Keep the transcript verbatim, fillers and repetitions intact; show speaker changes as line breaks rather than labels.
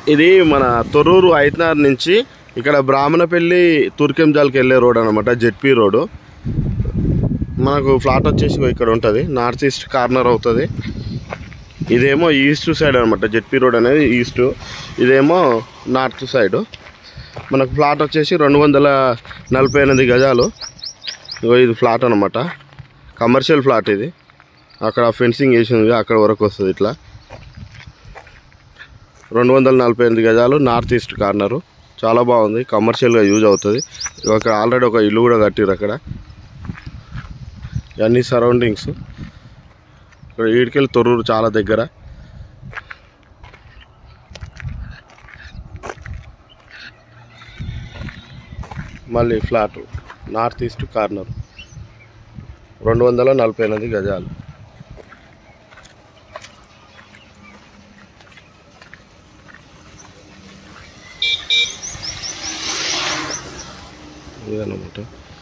ఇది మన తొర్రూరు ఐతనార్ నుంచి ఇక్కడ బ్రాహ్మణపల్లి తుర్కెంజాల్కి వెళ్ళే రోడ్ అనమాట, జెడ్పీ రోడ్. మనకు ఫ్లాట్ వచ్చేసి ఇక్కడ ఉంటుంది, నార్త్ ఈస్ట్ కార్నర్ అవుతుంది. ఇదేమో ఈస్ట్ సైడ్ అనమాట, జెడ్పీ రోడ్ అనేది ఈస్ట్, ఇదేమో నార్త్ సైడ్. మనకు ఫ్లాట్ వచ్చేసి రెండు వందల నలభై ఎనిమిది గజాలు. ఇది ఫ్లాట్ అనమాట, కమర్షియల్ ఫ్లాట్. ఇది అక్కడ ఫెన్సింగ్ వేసింది, అక్కడ వరకు వస్తుంది. ఇట్లా రెండు వందల నలభై ఎనిమిది గజాలు, నార్త్ ఈస్ట్ కార్నరు. చాలా బాగుంది, కమర్షియల్గా యూజ్ అవుతుంది. అక్కడ ఆల్రెడీ ఒక ఇల్లు కూడా కట్టిరు అక్కడ. ఇవన్నీ సరౌండింగ్స్. ఇక్కడ ఈడికెళ్ళి తొర్రూరు చాలా దగ్గర. మళ్ళీ ఫ్లాట్ నార్త్ ఈస్ట్ కార్నర్, రెండు వందల నలభై ఎనిమిది గజాలు. ఇదన్నమాట.